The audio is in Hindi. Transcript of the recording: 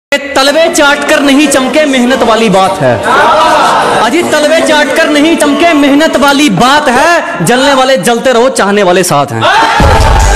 तलवे चाट कर नहीं चमके मेहनत वाली बात है। अजी तलवे चाट कर नहीं चमके मेहनत वाली बात है। जलने वाले जलते रहो, चाहने वाले साथ हैं।